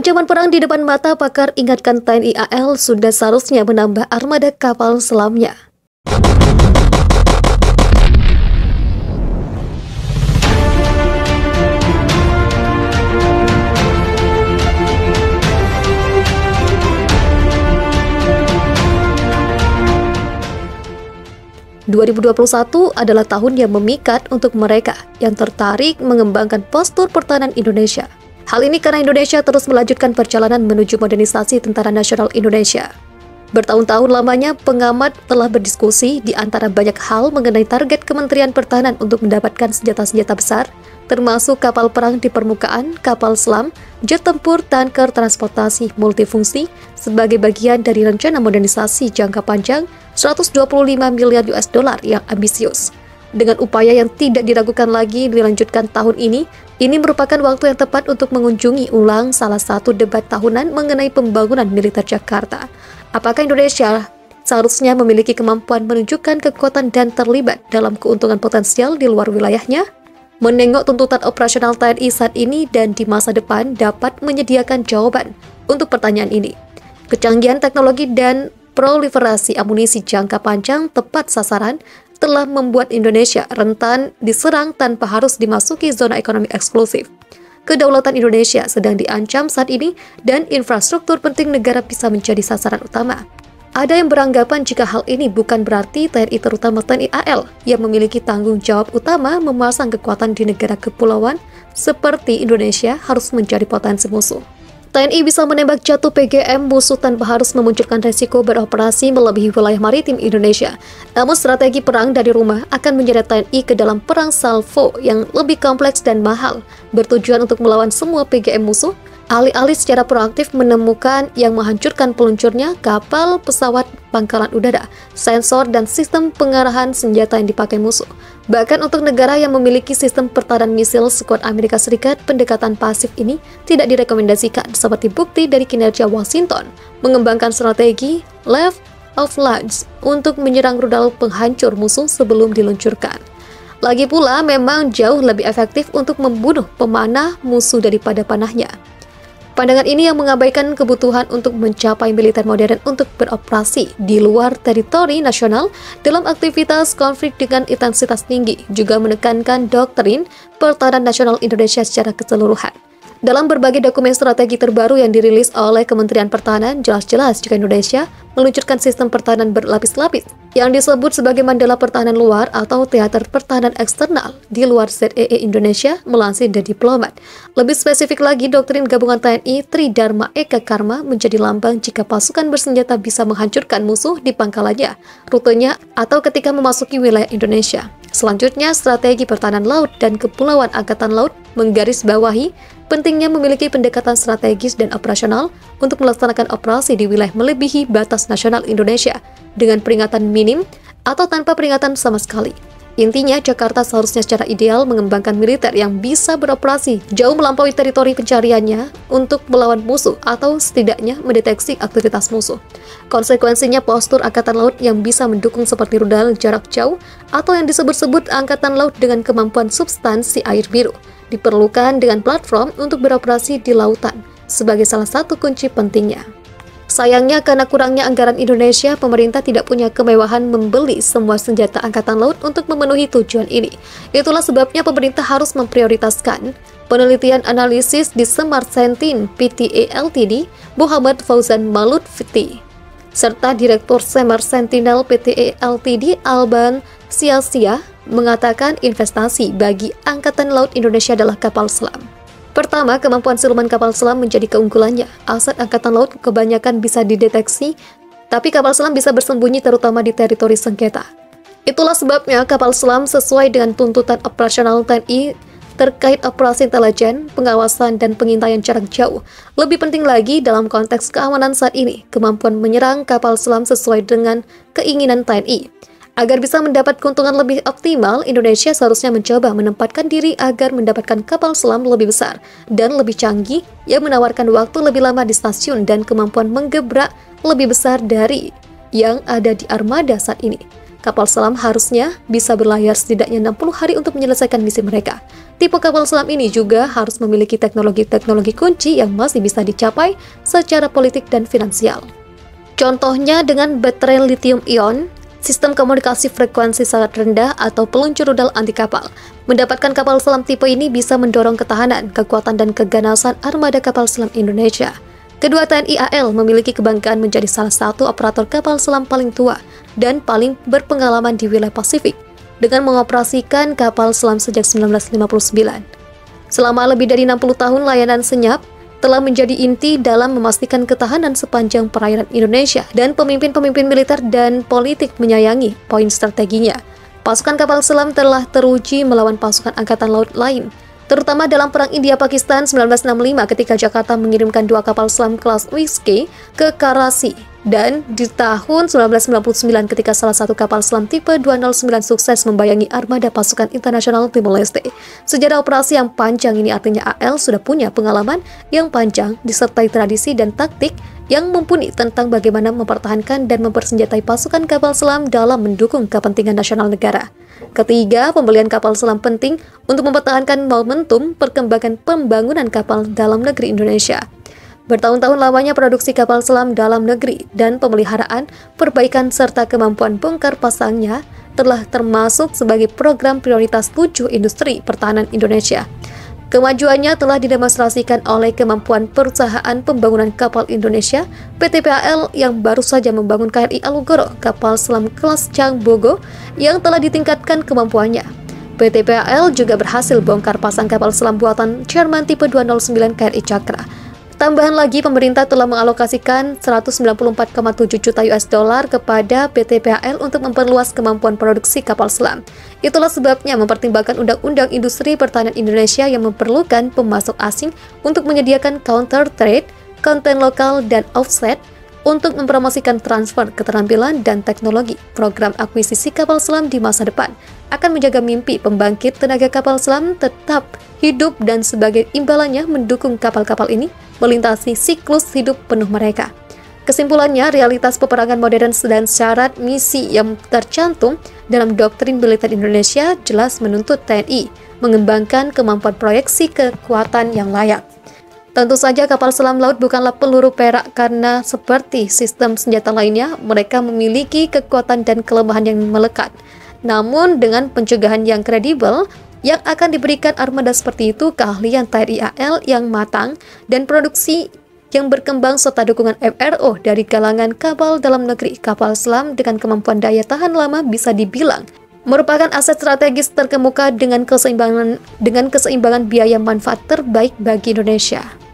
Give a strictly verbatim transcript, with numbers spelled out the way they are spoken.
Ancaman perang di depan mata, pakar ingatkan T N I A L sudah seharusnya menambah armada kapal selamnya. dua ribu dua puluh satu adalah tahun yang memikat untuk mereka yang tertarik mengembangkan postur pertahanan Indonesia. Hal ini karena Indonesia terus melanjutkan perjalanan menuju modernisasi Tentara Nasional Indonesia. Bertahun-tahun lamanya, pengamat telah berdiskusi di antara banyak hal mengenai target Kementerian Pertahanan untuk mendapatkan senjata-senjata besar, termasuk kapal perang di permukaan, kapal selam, jet tempur, tanker transportasi multifungsi, sebagai bagian dari rencana modernisasi jangka panjang seratus dua puluh lima miliar U S dollar yang ambisius. Dengan upaya yang tidak diragukan lagi dilanjutkan tahun ini, ini merupakan waktu yang tepat untuk mengunjungi ulang salah satu debat tahunan mengenai pembangunan militer Jakarta. Apakah Indonesia seharusnya memiliki kemampuan menunjukkan kekuatan dan terlibat dalam keuntungan potensial di luar wilayahnya? Menengok tuntutan operasional T N I saat ini dan di masa depan dapat menyediakan jawaban untuk pertanyaan ini. Kecanggihan teknologi dan proliferasi amunisi jangka panjang tepat sasaran telah membuat Indonesia rentan diserang tanpa harus dimasuki zona ekonomi eksklusif. Kedaulatan Indonesia sedang diancam saat ini dan infrastruktur penting negara bisa menjadi sasaran utama. Ada yang beranggapan jika hal ini bukan berarti T N I terutama T N I A L yang memiliki tanggung jawab utama memasang kekuatan di negara kepulauan seperti Indonesia harus menjadi potensi musuh. T N I bisa menembak jatuh P G M musuh tanpa harus memunculkan resiko beroperasi melebihi wilayah maritim Indonesia. Namun strategi perang dari rumah akan menyeret T N I ke dalam perang salvo yang lebih kompleks dan mahal, bertujuan untuk melawan semua P G M musuh. Alih-alih secara proaktif menemukan yang menghancurkan peluncurnya, kapal, pesawat, pangkalan udara, sensor, dan sistem pengarahan senjata yang dipakai musuh. Bahkan untuk negara yang memiliki sistem pertahanan misil sekuat Amerika Serikat, pendekatan pasif ini tidak direkomendasikan seperti bukti dari kinerja Washington mengembangkan strategi left of large untuk menyerang rudal penghancur musuh sebelum diluncurkan. Lagi pula, memang jauh lebih efektif untuk membunuh pemanah musuh daripada panahnya. Pandangan ini yang mengabaikan kebutuhan untuk mencapai militer modern untuk beroperasi di luar teritori nasional dalam aktivitas konflik dengan intensitas tinggi, juga menekankan doktrin pertahanan nasional Indonesia secara keseluruhan. Dalam berbagai dokumen strategi terbaru yang dirilis oleh Kementerian Pertahanan, jelas-jelas jika Indonesia meluncurkan sistem pertahanan berlapis-lapis yang disebut sebagai Mandala Pertahanan Luar atau Teater Pertahanan Eksternal di luar Z E E Indonesia, melansir The Diplomat. Lebih spesifik lagi, doktrin gabungan T N I Tridharma Eka Karma menjadi lambang jika pasukan bersenjata bisa menghancurkan musuh di pangkalannya, rutenya, atau ketika memasuki wilayah Indonesia. Selanjutnya, strategi pertahanan laut dan kepulauan Angkatan Laut menggarisbawahi pentingnya memiliki pendekatan strategis dan operasional untuk melaksanakan operasi di wilayah melebihi batas nasional Indonesia dengan peringatan minim atau tanpa peringatan sama sekali. Intinya, Jakarta seharusnya secara ideal mengembangkan militer yang bisa beroperasi jauh melampaui teritori pencariannya untuk melawan musuh atau setidaknya mendeteksi aktivitas musuh. Konsekuensinya, postur Angkatan Laut yang bisa mendukung seperti rudal jarak jauh atau yang disebut-sebut Angkatan Laut dengan kemampuan substansi air biru diperlukan dengan platform untuk beroperasi di lautan sebagai salah satu kunci pentingnya. Sayangnya, karena kurangnya anggaran Indonesia, pemerintah tidak punya kemewahan membeli semua senjata Angkatan Laut untuk memenuhi tujuan ini. Itulah sebabnya pemerintah harus memprioritaskan penelitian analisis di Semar Sentin P T A L T D, Muhammad Fauzan Malutfi, serta Direktur Semar Sentinel P T A L T D, Alban Sia-Sia, mengatakan investasi bagi Angkatan Laut Indonesia adalah kapal selam. Pertama, kemampuan siluman kapal selam menjadi keunggulannya. Aset Angkatan Laut kebanyakan bisa dideteksi, tapi kapal selam bisa bersembunyi terutama di teritori sengketa. Itulah sebabnya kapal selam sesuai dengan tuntutan operasional T N I terkait operasi intelijen, pengawasan, dan pengintaian jarak jauh. Lebih penting lagi dalam konteks keamanan saat ini, kemampuan menyerang kapal selam sesuai dengan keinginan T N I. Agar bisa mendapat keuntungan lebih optimal, Indonesia seharusnya mencoba menempatkan diri agar mendapatkan kapal selam lebih besar dan lebih canggih yang menawarkan waktu lebih lama di stasiun dan kemampuan menggebrak lebih besar dari yang ada di armada saat ini. Kapal selam harusnya bisa berlayar setidaknya enam puluh hari untuk menyelesaikan misi mereka. Tipe kapal selam ini juga harus memiliki teknologi-teknologi kunci yang masih bisa dicapai secara politik dan finansial. Contohnya dengan baterai lithium ion, sistem komunikasi frekuensi sangat rendah atau peluncur rudal anti kapal. Mendapatkan kapal selam tipe ini bisa mendorong ketahanan, kekuatan, dan keganasan armada kapal selam Indonesia. Kedua T N I A L memiliki kebanggaan menjadi salah satu operator kapal selam paling tua dan paling berpengalaman di wilayah Pasifik dengan mengoperasikan kapal selam sejak seribu sembilan ratus lima puluh sembilan. Selama lebih dari enam puluh tahun, layanan senyap telah menjadi inti dalam memastikan ketahanan sepanjang perairan Indonesia, dan pemimpin-pemimpin militer dan politik menyayangi poin strateginya. Pasukan kapal selam telah teruji melawan pasukan angkatan laut lain, terutama dalam Perang India-Pakistan seribu sembilan ratus enam puluh lima ketika Jakarta mengirimkan dua kapal selam kelas Whiskey ke Karachi, dan di tahun seribu sembilan ratus sembilan puluh sembilan ketika salah satu kapal selam tipe dua nol sembilan sukses membayangi armada pasukan internasional Timor Leste. Sejarah operasi yang panjang ini artinya A L sudah punya pengalaman yang panjang disertai tradisi dan taktik yang mumpuni tentang bagaimana mempertahankan dan mempersenjatai pasukan kapal selam dalam mendukung kepentingan nasional negara. Ketiga, pembelian kapal selam penting untuk mempertahankan momentum perkembangan pembangunan kapal dalam negeri Indonesia. Bertahun-tahun lamanya produksi kapal selam dalam negeri dan pemeliharaan, perbaikan serta kemampuan bongkar pasangnya telah termasuk sebagai program prioritas tujuh industri pertahanan Indonesia. Kemajuannya telah didemonstrasikan oleh kemampuan perusahaan pembangunan kapal Indonesia, P T P A L, yang baru saja membangun K R I Alugoro, kapal selam kelas Changbogo yang telah ditingkatkan kemampuannya. P T P A L juga berhasil bongkar pasang kapal selam buatan Sherman tipe dua nol sembilan K R I Cakra. Tambahan lagi, pemerintah telah mengalokasikan seratus sembilan puluh empat koma tujuh juta U S dollar kepada P T P A L untuk memperluas kemampuan produksi kapal selam. Itulah sebabnya mempertimbangkan Undang-Undang Industri Pertahanan Indonesia yang memerlukan pemasok asing untuk menyediakan counter trade, konten lokal, dan offset untuk mempromosikan transfer keterampilan dan teknologi. Program akuisisi kapal selam di masa depan akan menjaga mimpi pembangkit tenaga kapal selam tetap hidup dan sebagai imbalannya mendukung kapal-kapal ini melintasi siklus hidup penuh mereka. Kesimpulannya, realitas peperangan modern dan syarat misi yang tercantum dalam doktrin militer Indonesia jelas menuntut T N I mengembangkan kemampuan proyeksi kekuatan yang layak. Tentu saja kapal selam laut bukanlah peluru perak karena seperti sistem senjata lainnya, mereka memiliki kekuatan dan kelemahan yang melekat. Namun dengan pencegahan yang kredibel yang akan diberikan armada seperti itu, keahlian T N I A L yang matang, dan produksi yang berkembang serta dukungan M R O dari kalangan kapal dalam negeri, kapal selam dengan kemampuan daya tahan lama bisa dibilang merupakan aset strategis terkemuka dengan keseimbangan dengan keseimbangan biaya manfaat terbaik bagi Indonesia.